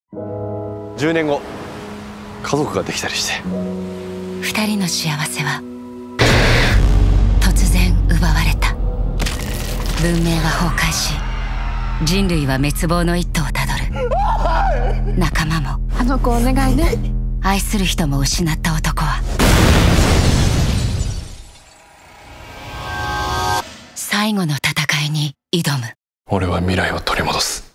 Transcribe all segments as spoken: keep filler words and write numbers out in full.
じゅうねんご家族ができたりして。 二人の幸せは突然奪われた。文明は崩壊し、人類は滅亡の一途をたどる。仲間もあの子お願いね。 愛する人も失った男は最後の戦いに挑む。 俺は未来を取り戻す。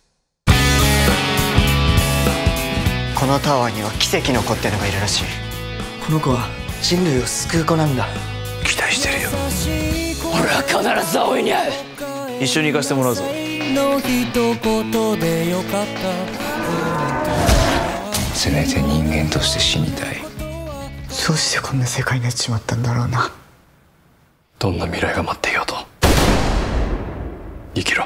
このタワーには奇跡の子ってのがいるらしい。 この子は人類を救う子なんだ。 期待してるよ。 俺は必ず葵に会う。 一緒に行かせてもらうぞ。 せめて人間として死にたい。 どうしてこんな世界になっちまったんだろうな。 どんな未来が待っていようと生きろ。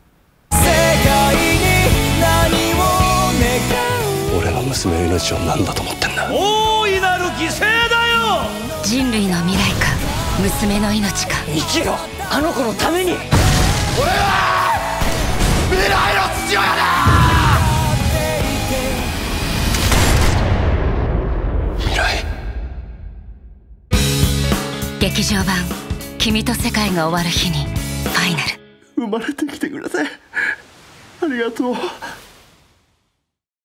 俺の娘の命を何だと思ってんだ。 大いなる犠牲だよ。 人類の未来か娘の命か。 生きろ、あの子のために。 俺は未来の父親だ。未来。 劇場版「君と世界が終わる日」にファイナル。 生まれてきてくれてありがとう。